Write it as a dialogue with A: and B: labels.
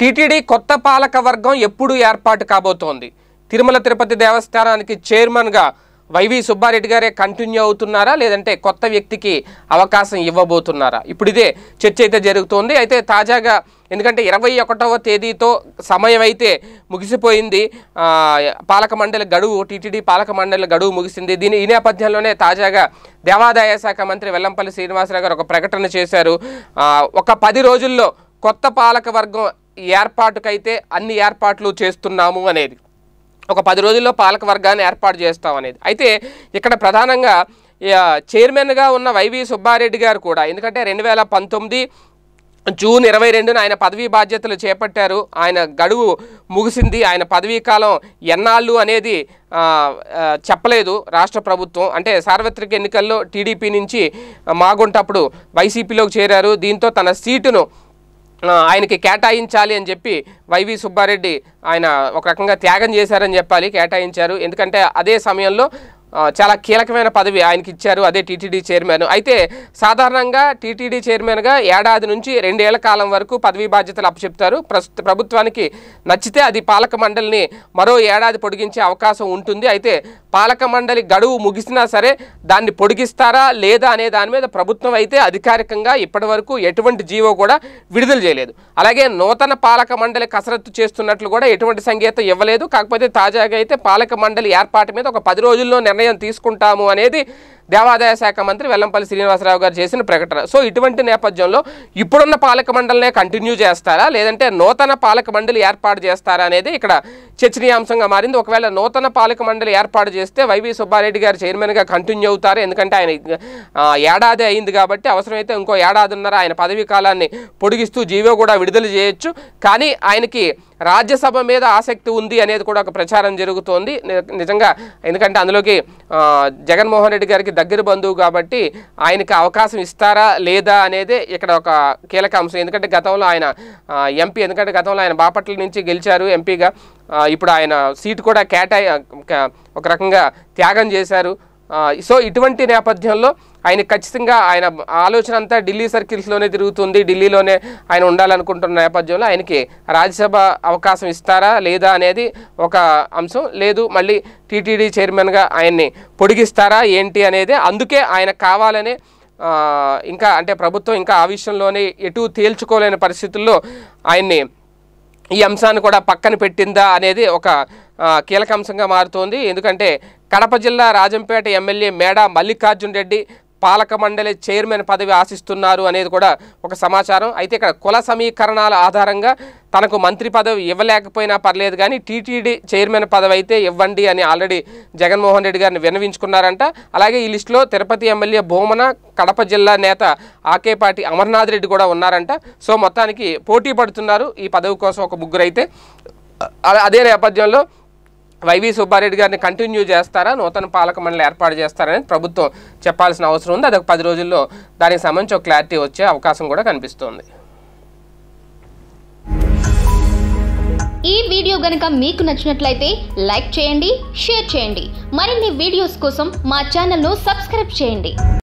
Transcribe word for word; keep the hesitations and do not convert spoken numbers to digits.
A: TTD కొత్త పాలక వర్గం ఎప్పుడు ఏర్పాటు కాబోతోంది? తిరుమల తిరుపతి దేవస్థానానికి చైర్మన్గా వైవి సుబ్బారెడ్డి గారే కంటిన్యూ అవుతున్నారా, లేదంటే కొత్త వ్యక్తికి అవకాశం ఇవ్వబోతున్నారా? ఇప్పుడు ఇదే చర్చ అయితే జరుగుతోంది. అయితే తాజాగా ఎందుకంటే ఇరవై ఒకటవ తేదీతో సమయం అయితే ముగిసిపోయింది. పాలక మండలి గడువు టీటీడీ పాలక మండలి గడువు ముగిసింది. దీని ఈ నేపథ్యంలోనే తాజాగా దేవాదాయ శాఖ మంత్రి వెల్లంపల్లి శ్రీనివాసరావు గారు ఒక ప్రకటన చేశారు. ఒక పది రోజుల్లో కొత్త పాలక వర్గం ఏర్పాటుకైతే అన్ని ఏర్పాట్లు చేస్తున్నాము అనేది, ఒక పది రోజుల్లో పాలక వర్గాన్ని ఏర్పాటు చేస్తాం అనేది. అయితే ఇక్కడ ప్రధానంగా చైర్మన్గా ఉన్న వైవి సుబ్బారెడ్డి గారు కూడా, ఎందుకంటే రెండు వేల పంతొమ్మిది జూన్ ఇరవై రెండున ఆయన పదవీ బాధ్యతలు చేపట్టారు. ఆయన గడువు ముగిసింది. ఆయన పదవీ కాలం ఎన్నాళ్ళు అనేది చెప్పలేదు రాష్ట్ర ప్రభుత్వం. అంటే సార్వత్రిక ఎన్నికల్లో టీడీపీ నుంచి మాగుంటప్పుడు వైసీపీలోకి చేరారు. దీంతో తన సీటును ఆయనకి కేటాయించాలి అని చెప్పి వైవి సుబ్బారెడ్డి ఆయన ఒక రకంగా త్యాగం చేశారని చెప్పాలి. కేటాయించారు. ఎందుకంటే అదే సమయంలో చాలా కీలకమైన పదవి ఆయనకి ఇచ్చారు, అదే టీటీడీ చైర్మన్. అయితే సాధారణంగా టీటీడీ చైర్మన్గా ఏడాది నుంచి రెండేళ్ల కాలం వరకు పదవీ బాధ్యతలు అప్పచెప్తారు. ప్రస్తుత ప్రభుత్వానికి నచ్చితే అది పాలక మండలిని మరో ఏడాది పొడిగించే అవకాశం ఉంటుంది. అయితే పాలక మండలి గడువు ముగిసినా సరే దాన్ని పొడిగిస్తారా లేదా అనే దాని మీద ప్రభుత్వం అయితే అధికారికంగా ఇప్పటి వరకు ఎటువంటి జీవో కూడా విడుదల చేయలేదు. అలాగే నూతన పాలక మండలి కసరత్తు చేస్తున్నట్లు కూడా ఎటువంటి సంకేతం ఇవ్వలేదు. కాకపోతే తాజాగా అయితే పాలక మండలి ఏర్పాటు మీద ఒక పది రోజుల్లో నిర్ణయం తీసుకుంటాము అనేది దేవాదాయ శాఖ మంత్రి వెల్లంపల్లి శ్రీనివాసరావు గారు చేసిన ప్రకటన. సో ఇటువంటి నేపథ్యంలో ఇప్పుడున్న పాలక మండలినే కంటిన్యూ చేస్తారా, లేదంటే నూతన పాలక మండలి ఏర్పాటు చేస్తారా అనేది ఇక్కడ చర్చనీయాంశంగా మారింది. ఒకవేళ నూతన పాలక మండలి ఏర్పాటు చేస్తే వైవి సుబ్బారెడ్డి గారు చైర్మన్గా కంటిన్యూ అవుతారు. ఎందుకంటే ఆయన ఏడాది అయింది కాబట్టి అవసరమైతే ఇంకో ఏడాదిన్నర ఆయన పదవీ కాలాన్ని పొడిగిస్తూ జీవో కూడా విడుదల చేయొచ్చు. కానీ ఆయనకి రాజ్యసభ మీద ఆసక్తి ఉంది అనేది కూడా ఒక ప్రచారం జరుగుతోంది నిజంగా. ఎందుకంటే అందులోకి జగన్మోహన్ రెడ్డి గారికి దగ్గర బంధువు కాబట్టి ఆయనకి అవకాశం ఇస్తారా లేదా అనేది ఇక్కడ ఒక కీలక అంశం. ఎందుకంటే గతంలో ఆయన ఎంపీ, ఎందుకంటే గతంలో ఆయన బాపట్ల నుంచి గెలిచారు ఎంపీగా. ఇప్పుడు ఆయన సీటు కూడా కేటాయి ఒక రకంగా త్యాగం చేశారు. సో ఇటువంటి నేపథ్యంలో ఆయన ఖచ్చితంగా ఆయన ఆలోచన అంతా ఢిల్లీ సర్కిల్స్లోనే తిరుగుతుంది. ఢిల్లీలోనే ఆయన ఉండాలనుకుంటున్న నేపథ్యంలో ఆయనకి రాజ్యసభ అవకాశం ఇస్తారా లేదా అనేది ఒక అంశం. లేదు మళ్ళీ టీటీడీ చైర్మన్గా ఆయన్ని పొడిగిస్తారా ఏంటి అనేది, అందుకే ఆయన కావాలనే ఇంకా అంటే ప్రభుత్వం ఇంకా ఆ విషయంలోనే ఎటు తేల్చుకోలేని పరిస్థితుల్లో ఆయన్ని ఈ అంశాన్ని కూడా పక్కన పెట్టిందా అనేది ఒక కీలక అంశంగా మారుతోంది. ఎందుకంటే కడప జిల్లా రాజంపేట ఎమ్మెల్యే మేడా మల్లికార్జున్ రెడ్డి పాలక మండలి చైర్మన్ పదవి ఆశిస్తున్నారు అనేది కూడా ఒక సమాచారం. అయితే ఇక్కడ కుల సమీకరణాల ఆధారంగా తనకు మంత్రి పదవి ఇవ్వలేకపోయినా పర్లేదు కానీ టీటీడీ చైర్మన్ పదవి అయితే ఇవ్వండి అని ఆల్రెడీ జగన్మోహన్ రెడ్డి గారిని విన్నవించుకున్నారంట. అలాగే ఈ లిస్టులో తిరుపతి ఎమ్మెల్యే భూమన, కడప జిల్లా నేత ఆకేపాటి అమర్నాథ్ రెడ్డి కూడా ఉన్నారంట. సో మొత్తానికి పోటీ పడుతున్నారు ఈ పదవి కోసం ఒక ముగ్గురు. అయితే అదే నేపథ్యంలో వైవి సుబ్బారెడ్డి గారిని కంటిన్యూ చేస్తారా, నూతన పాలక మండలి ఏర్పాటు చేస్తారనేది ప్రభుత్వం చెప్పాల్సిన అవసరం ఉంది. అదొక పది రోజుల్లో దానికి సంబంధించి ఒక క్లారిటీ వచ్చే అవకాశం కూడా కనిపిస్తోంది.
B: ఈ వీడియో గనుక మీకు నచ్చినట్లయితే లైక్ చేయండి, షేర్ చేయండి. మరిన్ని వీడియోస్ కోసం మా ఛానల్ను సబ్స్క్రైబ్ చేయండి.